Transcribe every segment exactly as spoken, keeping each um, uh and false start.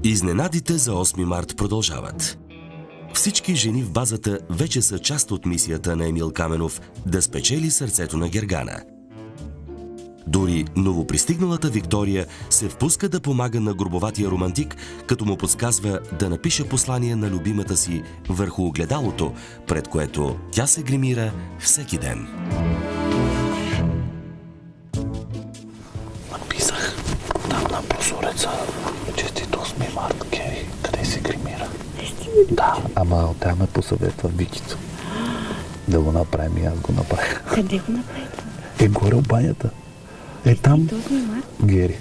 Изненадите за осми март продължават. Всички жени в базата вече са част от мисията на Емил Каменов да спечели сърцето на Гергана. Дори новопристигналата Виктория се впуска да помага на грубоватия романтик, като му подсказва да напише послание на любимата си върху огледалото, пред което тя се гримира всеки ден. Написах там на прозореца: честит осми март, Кери. Къде се гримира? Да, ама тя ме посъветва Викица да го направим и аз го направих. Къде го направи? Е, горе в банята. Е, там Гери.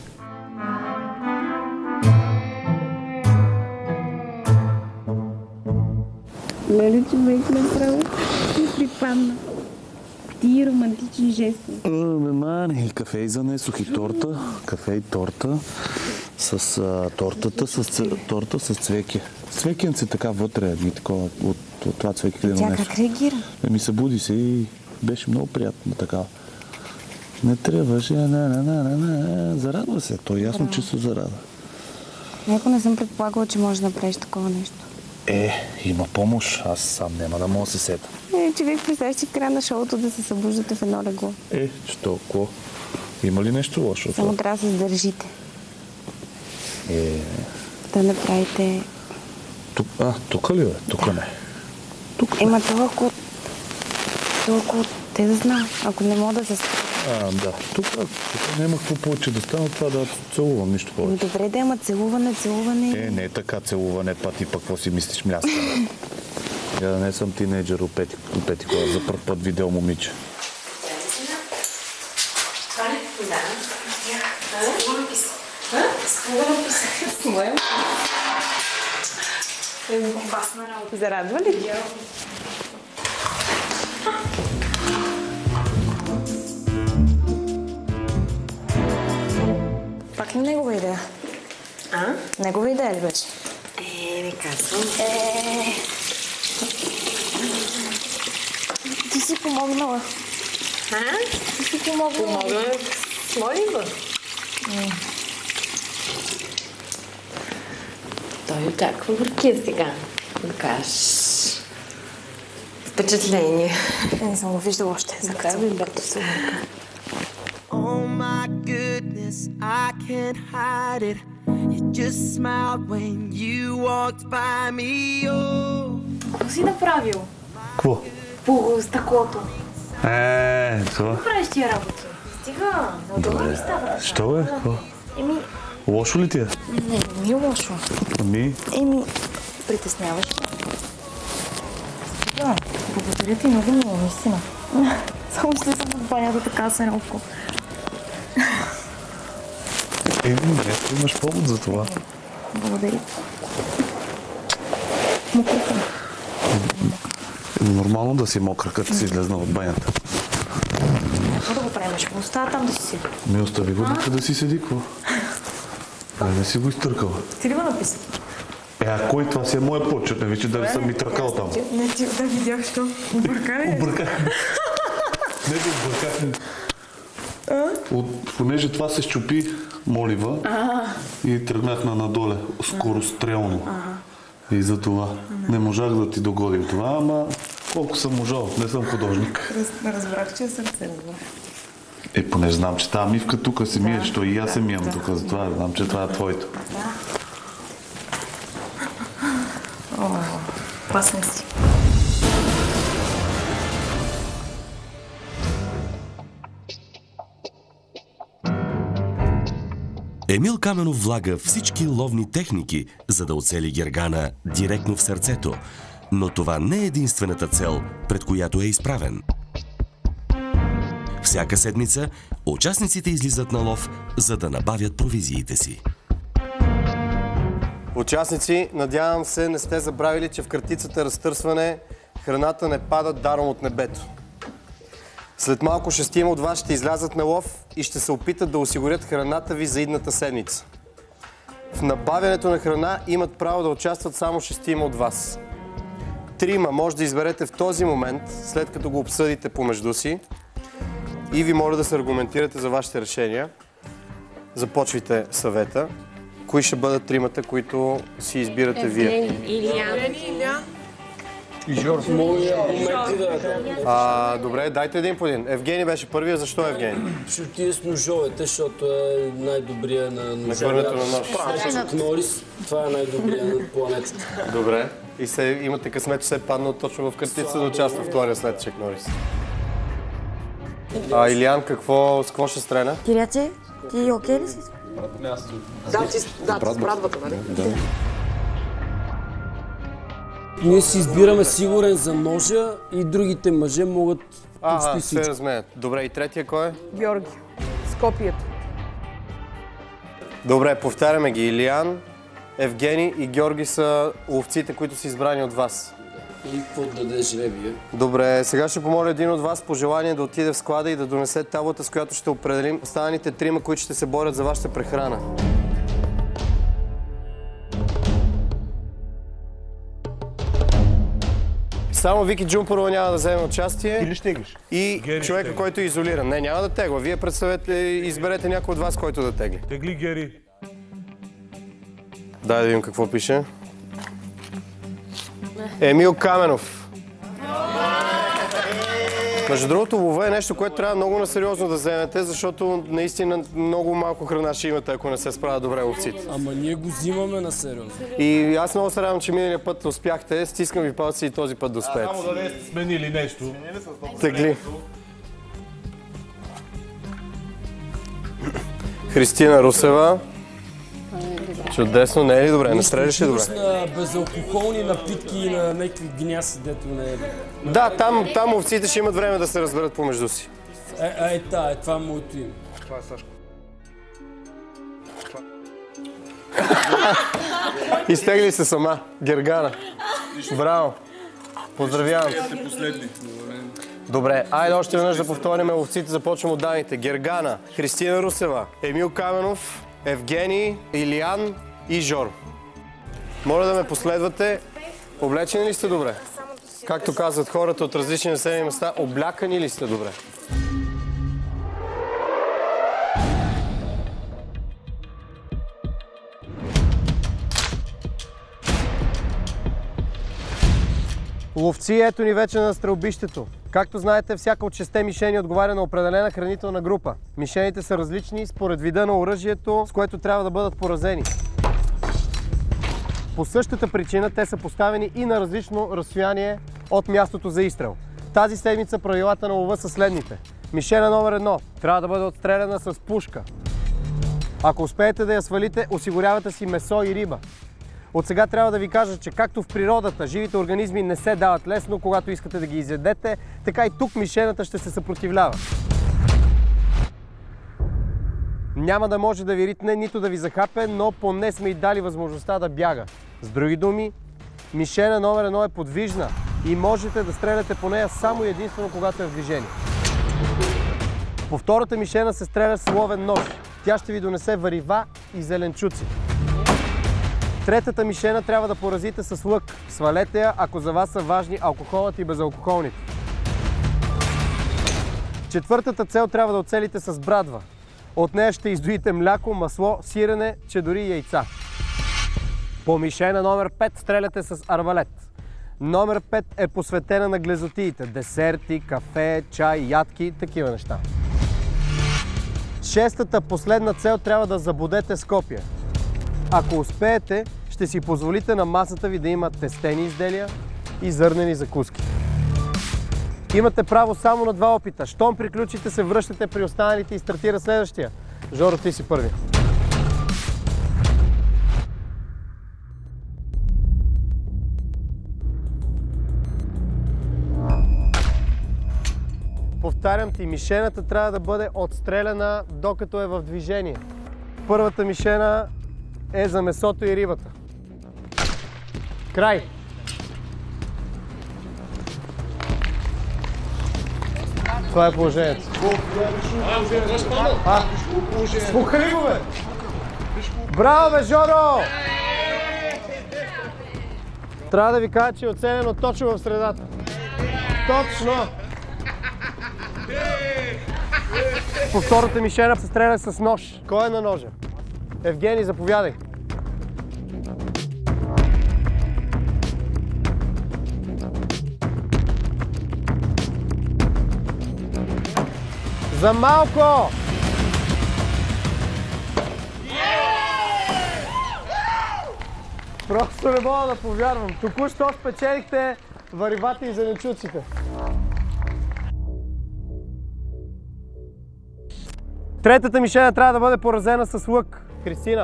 Леле, човек направо ми припадна. Ти романтични жести. Ме мани, кафе и занесох и торта. Кафе и торта. С а, тортата, с торта с цвеке. Цвекенци така вътре, ми такова, от, от това цвеке къде Тя нанесох. как реагира? Ми събуди се и беше много приятно така. Не трябваше, не, не, не, не, не, зарадва се. То е ясно, че се зарада. Неко не съм предполагала, че можеш да направиш такова нещо. Е, има помощ. Аз сам няма да мога да се сета. Е, човек, представяш си в края на шоуто да се събуждате в едно легло. Е, що, ко? Има ли нещо лошо? Само трябва да се сдържите. Е... Да не правите... Тук, а, тук ли бе? Тук не. Тук Ема толкова... Толкова... Те да знам. Ако не мога да се... А, да. Тук, тук няма какво повече да стане, това да целувам, нищо повече. Добре да има целуване, целуване... Е, не е така целуване, па ти пък какво си мислиш, място. Я да не съм тинейджър от пети, от пети клас, за първ път видео момиче. Това ли? Да. С кого написах? С кого написах? С моя? Е, опасна работа. Зарадва ли? Пак ли негова идея? А? Негова идея ли беше? Е, не казвам. Е... Ти си помогнала. А? Ти си помогнала. Помогна с молитва. Той очаква горкия сега. Да кажеш впечатление. Не съм го виждала още. За Да, би бато се мърка. Oh my goodness, I can't hide it. You just smiled when you walked by me. Oh. Какво си направил? Какво? По стъклото. Е, това. Правиш тия работи. Стига, неудобно ми става. Що бе? Какво? Еми, Лошо ли ти е? Не, не ми е лошо. Ами? Еми, притесняваш ме. Да, благодаря ти много, много, наистина. Само ще съм в банята така сенелко. Еми, не, имаш повод за това. Благодаря. Мокра съм. Е нормално да си мокра, като си излезна от банята. Какво да го правим? Ще го оставя там да си седи. Ми остави го нека да си седи, какво? Ай, не си го изтъркала. Ти ли го написа? Е, а кой това си е моя почет? Не вече дали съм ми тръкал там. Не, ти да видях, що обърка ли? Обърках. Не да обърках. От, понеже това се щупи молива и тръгнахме надоле скорострелно. И за това не можах да ти догодим това, ама колко съм можал, не съм художник. Раз, разбрах, че е сърце, разбрах. Е, понеже знам, че тази мивка тук се мие, що и аз се мием тук, затова знам, че това е твоето. О, опасен си. Емил Каменов влага всички ловни техники, за да оцели Гергана директно в сърцето. Но това не е единствената цел, пред която е изправен. Всяка седмица участниците излизат на лов, за да набавят провизиите си. Участници, надявам се, не сте забравили, че в картицата разтърсване храната не пада даром от небето. След малко шестима от вас ще излязат на лов и ще се опитат да осигурят храната ви за идната седмица. В набавянето на храна имат право да участват само шестима от вас. Трима може да изберете в този момент, след като го обсъдите помежду си, и ви моля да се аргументирате за вашите решения. Започвайте съвета. Кои ще бъдат тримата, които си избирате вие? Илиян. А, добре, дайте един по един. Евгений беше първия. Защо Евгений? Ще отиде с ножовете, защото е най-добрия на ножовете. На хвърлянето на нож. Срещу Кнорис, това е най-добрия на планетата. Добре. И се, имате късмет, че се е паднал точно в картица да участва в втория след Чак Норис. А, Илиян, какво, с какво ще стреля? Киряче, ти окей ли си? Да, ти с брадвата, нали? Да. Ние си избираме сигурен за ножа и другите мъже могат Ага, почти се всичко. разменят. Добре, и третия кой е? Георги. Скопието. Добре, повтаряме ги. Илиян, Евгений и Георги са ловците, които са избрани от вас. И какво да даде жребия? Добре, сега ще помоля един от вас по желание да отиде в склада и да донесе таблата, с която ще определим останалите трима, които ще се борят за вашата прехрана. Само Вики Джумпарова няма да вземе участие. Или ще теглиш? И Гери човека, ще който е изолиран. Не, няма да тегла. Вие представете, изберете някой от вас, който да тегли. Тегли, Гери. Дай да видим какво пише. Емил Каменов. Между другото, лова е нещо, което трябва много насериозно да вземете, защото наистина много малко храна ще имате, ако не се справят добре ловците. Ама ние го взимаме на сериозно. И аз много се радвам, че миналия път успяхте. Стискам ви палци и този път да успеете. Само да не сте сменили нещо. Тегли. Христина Русева. Чудесно, не е ли добре? Не стреляш ли добре? На безалкохолни напитки и на някакви гняси, дето не е. Да, там, там овците ще имат време да се разберат помежду си. Е, е, е, та, е, това е моето име. Това е Сашко. Изтегли се сама. Гергана. Браво. Поздравявам. Добре, айде още веднъж да повторим ловците. Започвам от данните. Гергана, Христина Русева, Емил Каменов, Евгений, Илиян и Жор. Моля да ме последвате. Облечени ли сте добре? Както казват хората от различни населени места, облякани ли сте добре? Ловци, ето ни вече на стрелбището. Както знаете, всяка от шесте мишени отговаря на определена хранителна група. Мишените са различни според вида на оръжието, с което трябва да бъдат поразени. По същата причина те са поставени и на различно разстояние от мястото за изстрел. Тази седмица правилата на лова са следните. Мишена номер едно трябва да бъде отстреляна с пушка. Ако успеете да я свалите, осигурявате си месо и риба. От сега трябва да ви кажа, че както в природата живите организми не се дават лесно, когато искате да ги изядете, така и тук мишената ще се съпротивлява. Няма да може да ви ритне, нито да ви захапе, но поне сме й дали възможността да бяга. С други думи, мишена номер едно е подвижна и можете да стреляте по нея само и единствено, когато е в движение. По втората мишена се стреля с ловен нож. Тя ще ви донесе варива и зеленчуци. Третата мишена трябва да поразите с лък. Свалете я, ако за вас са важни алкохолът и безалкохолните. Четвъртата цел трябва да оцелите с брадва. От нея ще издоите мляко, масло, сирене, че дори и яйца. По мишена номер пет стреляте с арбалет. Номер пет е посветена на глезотиите. Десерти, кафе, чай, ядки, такива неща. Шестата, последна цел трябва да забудете с копия. Ако успеете, ще си позволите на масата ви да има тестени изделия и зърнени закуски. Имате право само на два опита. Щом приключите, се връщате при останалите и стартира следващия. Жоро, ти си първи. Повтарям ти, мишената трябва да бъде отстреляна докато е в движение. Първата мишена е за месото и рибата. Край! Това е положението. А? Спухали го, бе! Браво, бе, Жоро! Трябва да ви кажа, че е оцелено точно в средата. Точно! По втората мишена се стреля с нож. Кой е на ножа? Евгений, заповядай. За малко! Просто не мога да повярвам. Току-що спечелихте варивати и зеленчуците. Третата мишена трябва да бъде поразена с лък. Кристина.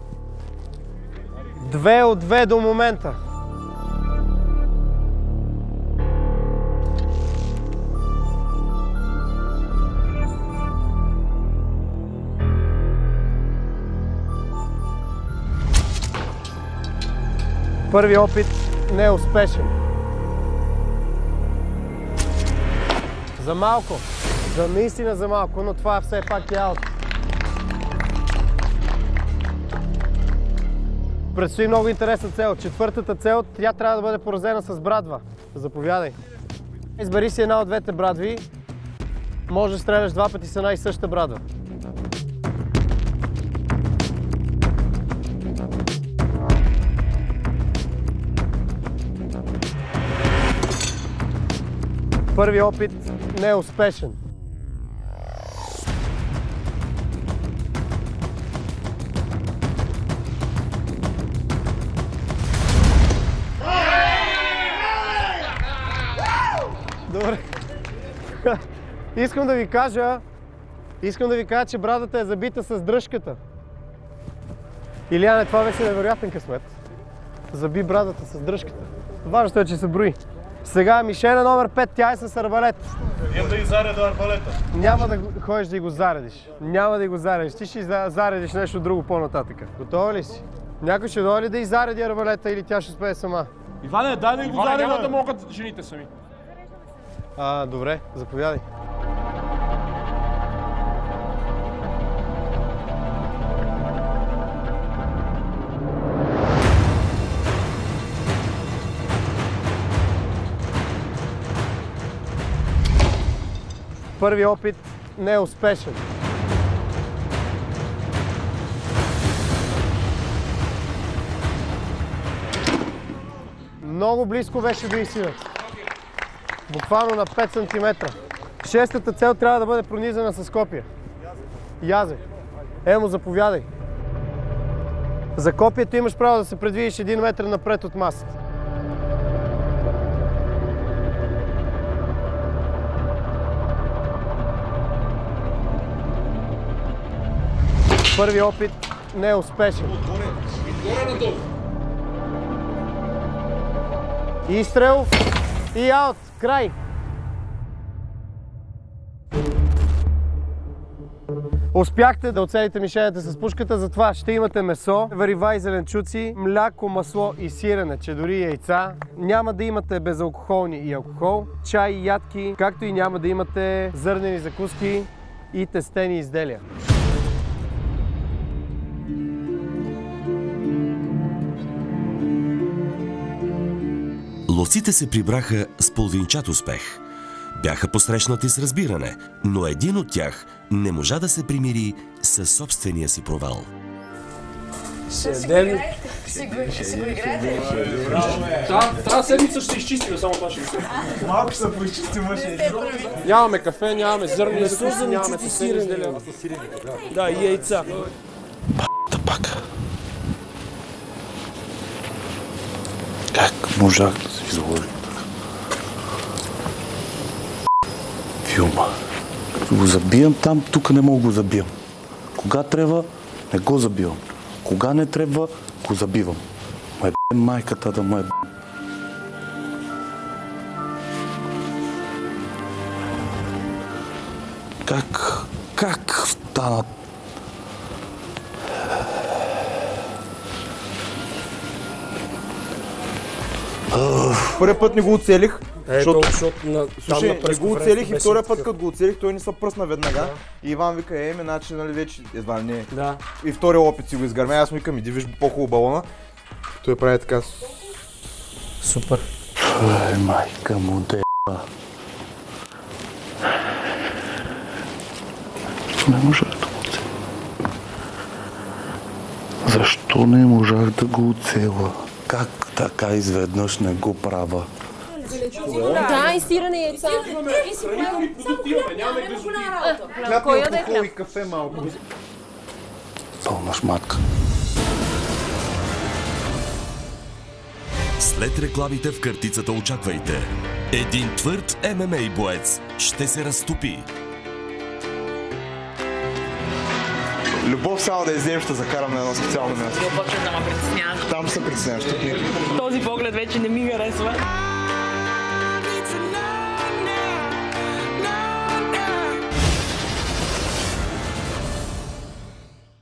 Две от две до момента. Първи опит не е успешен. За малко. За наистина за малко, но това все пак е аут. Предстои много интересна цел. Четвъртата цел, тя трябва да бъде поразена с брадва. Заповядай. Избери си една от двете брадви. Може да стреляш два пъти с една и съща брадва. Първи опит не е успешен. Добре. Искам да ви кажа, искам да ви кажа, че брадата е забита с дръжката. Илияне, това беше невероятен късмет. Заби брадата с дръжката. Важното е, че се брои. Сега мишена номер пет, тя е с арбалет. Идем да и зареда арбалета. Няма да ходиш да и го заредиш. Няма да и го заредиш. Ти ще заредиш нещо друго по-нататъка. Готова ли си? Някой ще дойде ли да и зареди арбалета или тя ще спее сама? Иване, дай да и го Иване, зареда. няма да могат жените сами. А, добре, заповядай. Първи опит не е успешен. Много близко беше до истината. Буквално на пет сантиметра. Шестата цел трябва да бъде пронизана с копия. Язе. Емо, заповядай. За копието имаш право да се предвидиш един метър напред от масата. Първи опит не е успешен. Изстрел и аут. Край. Успяхте да оцелите мишените с пушката, затова ще имате месо, варива и зеленчуци, мляко, масло и сирене, че дори яйца. Няма да имате безалкохолни и алкохол, чай и ядки, както и няма да имате зърнени закуски и тестени изделия. Ловците се прибраха с половинчат успех. Бяха посрещнати с разбиране, но един от тях не можа да се примири със собствения си провал. Ще си го играете? Ще си го играете? Тази седмица ще изчистим, само това ще го кажа. Малко ще се поизчисти мъже. Нямаме кафе, нямаме зърни, Месо, нямаме зеленчуци, тестени изделия. сирене. Да, и яйца. Пак. Как можах да се изложи така? Филма. Като го забиям там, тук не мога да го забиям. Кога трябва, не го забивам. Кога не трябва, го забивам. Ма е б***ь майката да ме е б***ь. Как, как стана? Първият път не го оцелих, Ето, защото... защото на, Слушай, там на не го оцелих и беше втория път, такъв. като го оцелих, той не се пръсна веднага. Да. И Иван вика, е, ме, значи, нали вече, едва ли не. Да. И втория опит си го изгърмя, аз му викам, иди виж по-хубаво балона. Той прави така. Супер. Ай, майка му деба. Не можах да го оцеля. Защо не можах да го оцеля? Как така изведнъж не го правя? Да, и сирене яйца. Хляб и алкохол и кафе малко. Пълна шматка. След рекламите в картицата очаквайте. Един твърд Ем Ем А боец ще се разтопи. Любов, само да излезем, ще закарам на едно специално място. Почвам да ме притеснява. Там се притесняваш, тук не. Този поглед вече не ми харесва.